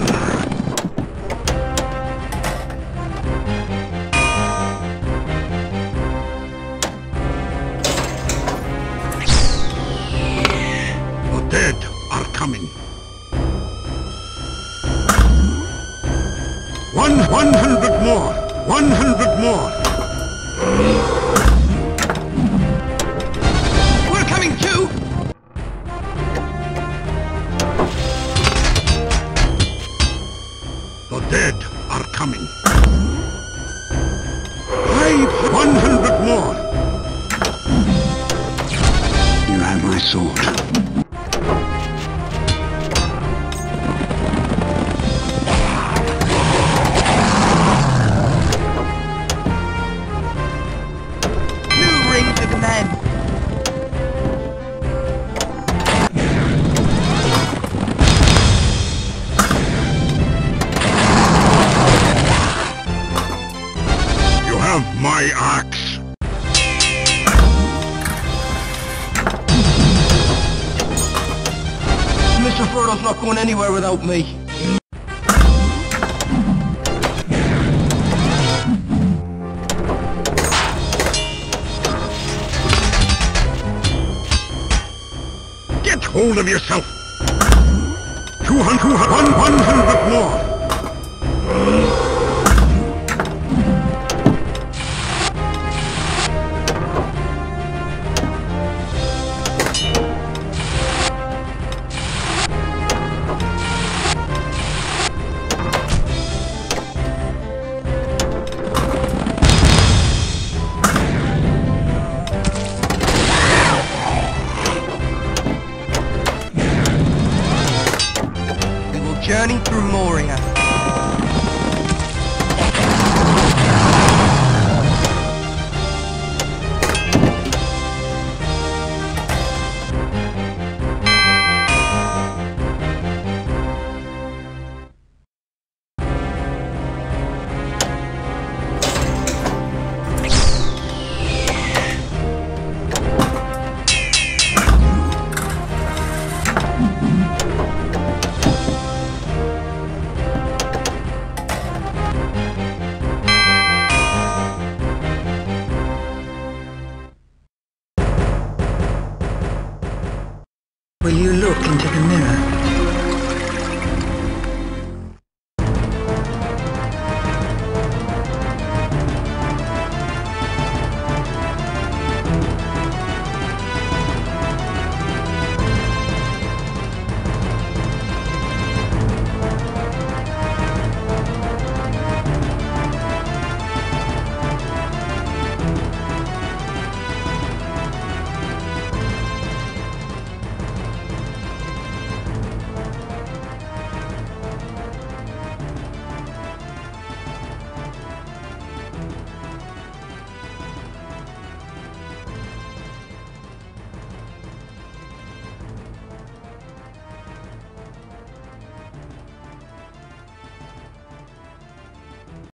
Dead are coming. 100 more. 100 more. We're coming too. The dead are coming. 100 more. You have my sword. My axe. Mr. Frodo's not going anywhere without me. Get hold of yourself. 200, 100 more. Journey through Moria.